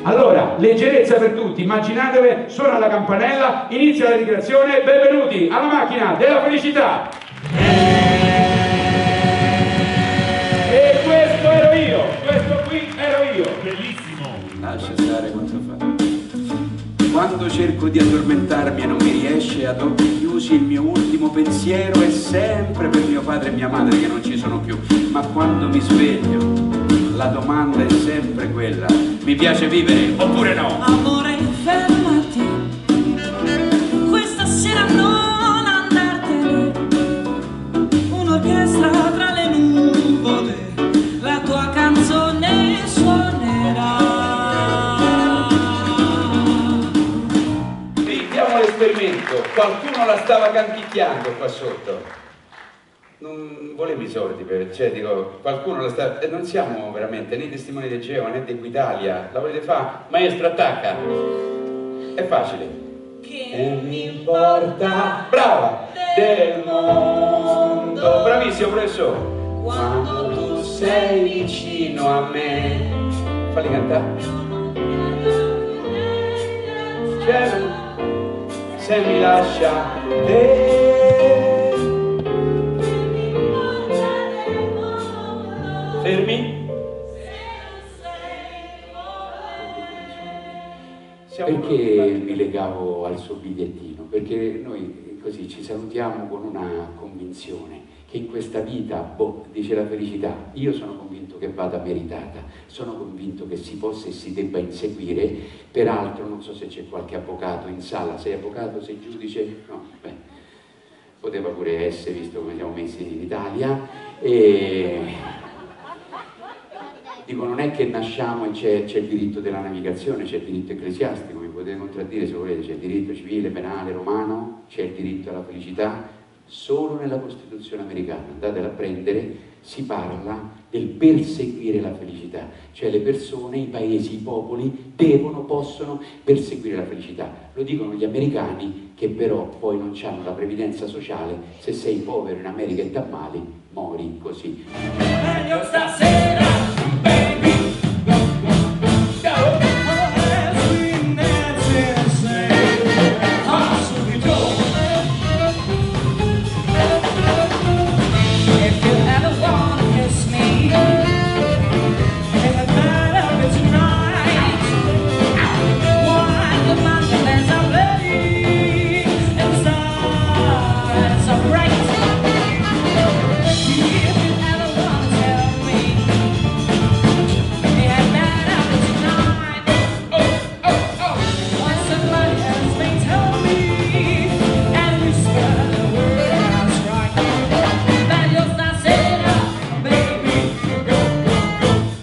Allora, leggerezza per tutti, immaginatevi, suona la campanella, inizia la ricreazione, benvenuti alla macchina della felicità! E questo ero io, questo qui ero io! Bellissimo! Lascia stare quanto fa. Quando cerco di addormentarmi e non mi riesce, ad occhi chiusi il mio ultimo pensiero è sempre per mio padre e mia madre che non ci sono più. Ma quando mi sveglio, la domanda è sempre quella: mi piace vivere oppure no? Amore, fermati, questa sera non andartene. Un'orchestra tra le nuvole, la tua canzone suonerà. Vediamo l'esperimento. Qualcuno la stava canticchiando qua sotto. Non volevo i soldi, cioè dico, qualcuno la sta... non siamo veramente né testimoni di Geova né di Equitalia. La volete fare? Maestro, attacca! È facile. Che mi importa? Brava! Del mondo! Bravissimo, professore! Quando tu sei vicino a me. Falli cantare. Cielo, se mi lascia te. Fermi? Perché mi legavo al suo bigliettino? Perché noi così ci salutiamo con una convinzione che in questa vita, boh, dice la felicità, io sono convinto che vada meritata, sono convinto che si possa e si debba inseguire. Peraltro non so se c'è qualche avvocato in sala, sei avvocato, sei giudice? No, beh, poteva pure essere, visto come siamo messi in Italia. E dico, non è che nasciamo e c'è il diritto della navigazione, c'è il diritto ecclesiastico, mi potete contraddire se volete, c'è il diritto civile, penale, romano, c'è il diritto alla felicità. Solo nella Costituzione americana, andatela a prendere, si parla del perseguire la felicità, cioè le persone, i paesi, i popoli devono, possono perseguire la felicità. Lo dicono gli americani, che però poi non hanno la previdenza sociale. Se sei povero in America e t'ammali, mori così. meglio stasera, baby.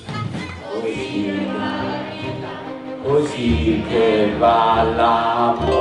Così che va l'amore.